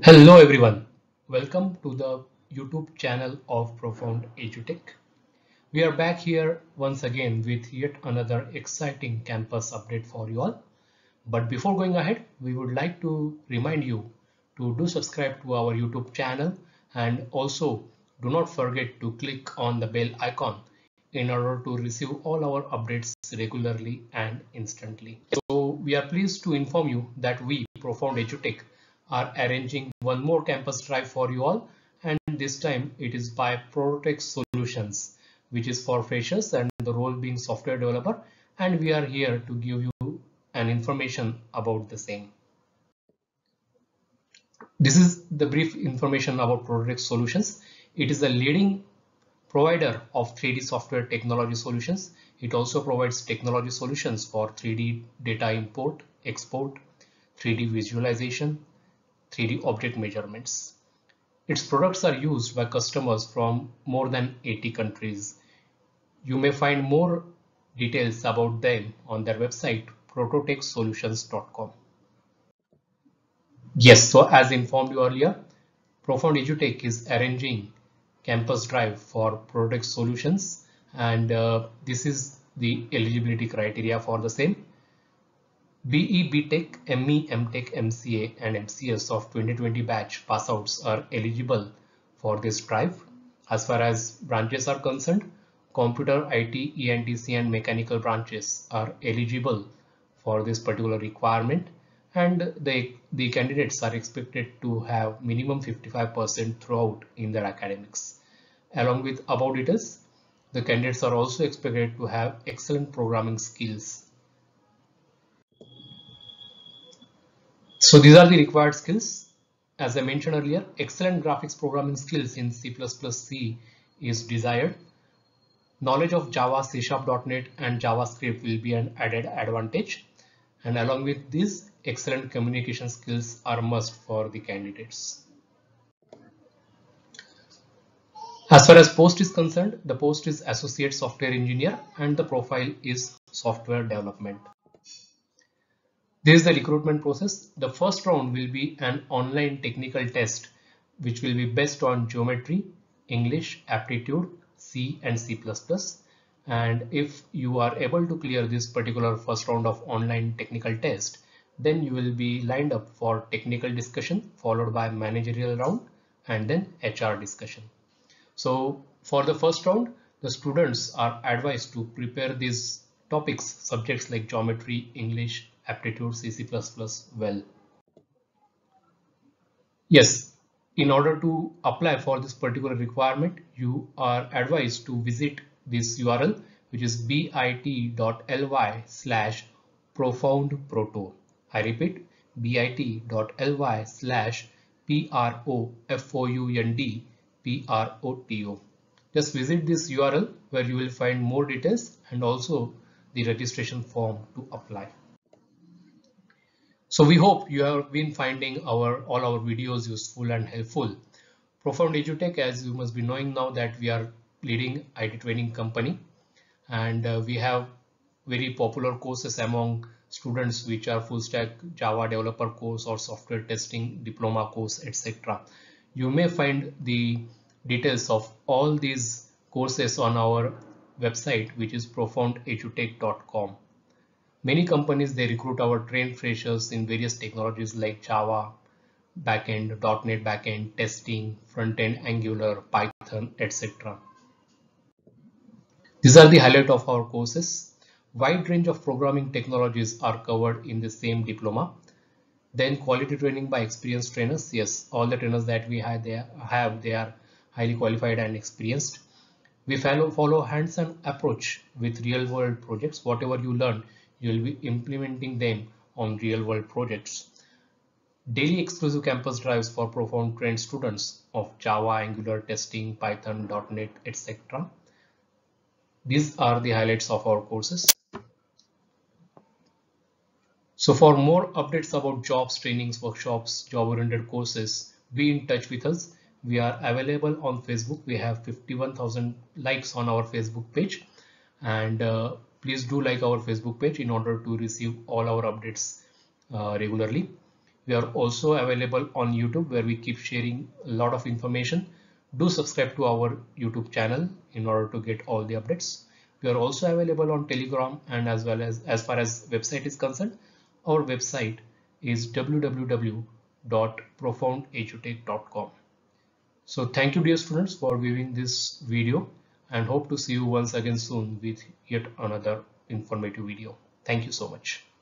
Hello everyone, welcome to the YouTube channel of Profound EduTech. We are back here once again with yet another exciting campus update for you all. But before going ahead, we would like to remind you to do subscribe to our YouTube channel and also do not forget to click on the bell icon in order to receive all our updates regularly and instantly. So we are pleased to inform you that we, Profound EduTech, are arranging one more campus drive for you all, and this time it is by Prototech Solutions, which is for freshers and the role being software developer, and we are here to give you an information about the same. This is the brief information about Prototech Solutions. It is a leading provider of 3D software technology solutions. It also provides technology solutions for 3D data import, export, 3D visualization, 3D object measurements. Its products are used by customers from more than 80 countries. You may find more details about them on their website prototechsolutions.com. Yes, so as informed you earlier, Profound EduTech is arranging campus drive for Prototech Solutions, and this is the eligibility criteria for the same. BE, BTech, ME, MTech, MCA and MCS of 2020 batch passouts are eligible for this drive. As far as branches are concerned, computer, IT, ENTC and mechanical branches are eligible for this particular requirement, and the candidates are expected to have minimum 55% throughout in their academics. Along with above details, the candidates are also expected to have excellent programming skills. So these are the required skills. As I mentioned earlier, excellent graphics programming skills in C++C is desired. Knowledge of Java, C#, .NET and JavaScript will be an added advantage. And along with this, excellent communication skills are must for the candidates. As far as post is concerned, the post is Associate Software Engineer and the profile is Software Development. This is the recruitment process. The first round will be an online technical test, which will be based on geometry, English, aptitude, C and C++. And if you are able to clear this particular first round of online technical test, then you will be lined up for technical discussion followed by managerial round and then HR discussion. So for the first round, the students are advised to prepare these topics, subjects like geometry, English, aptitude, C++ well. Yes, in order to apply for this particular requirement, you are advised to visit this URL, which is bit.ly/profoundproto. I repeat, bit.ly/profoundproto. Just visit this URL where you will find more details and also the registration form to apply. So we hope you have been finding all our videos useful and helpful. Profound EduTech, as you must be knowing now, that we are leading IT training company, and we have very popular courses among students, which are full stack Java developer course or software testing diploma course, etc. You may find the details of all these courses on our website, which is profoundedutech.com. Many companies, they recruit our trained freshers in various technologies like Java, backend, .NET backend, testing, front-end, Angular, Python, etc. These are the highlight of our courses. Wide range of programming technologies are covered in the same diploma. Then quality training by experienced trainers. Yes, all the trainers that we have, they are highly qualified and experienced. We follow hands-on approach with real-world projects. Whatever you learn, you will be implementing them on real-world projects. Daily exclusive campus drives for profound trained students of Java, Angular, testing, Python, .NET, etc. These are the highlights of our courses. So for more updates about jobs, trainings, workshops, job-oriented courses, be in touch with us. We are available on Facebook. We have 51,000 likes on our Facebook page, and please do like our Facebook page in order to receive all our updates regularly. We are also available on YouTube, where we keep sharing a lot of information. Do subscribe to our YouTube channel in order to get all the updates. We are also available on Telegram, and as far as website is concerned, our website is www.profoundedutech.com. So thank you, dear students, for viewing this video, and hope to see you once again soon with yet another informative video. Thank you so much.